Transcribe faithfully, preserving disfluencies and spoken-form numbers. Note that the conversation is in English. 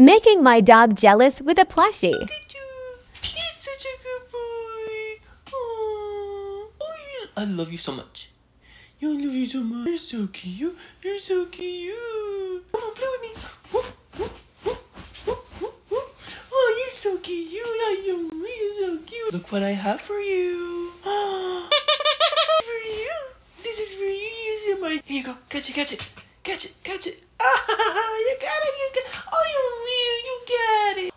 Making my dog jealous with a plushie. Look at you. You're such a good boy. Oh, I love you so much. You I love you so much. You're so cute. You're so cute. Come on, play with me. Whoop, whoop, whoop, whoop, whoop, whoop. Oh, you're so cute. You're so cute. Look what I have for you. For you. This is for you. You're so my. Here you go. Catch it, catch it. Catch it, catch it. Ah, you got it, you got it. Oh, you will, you got it.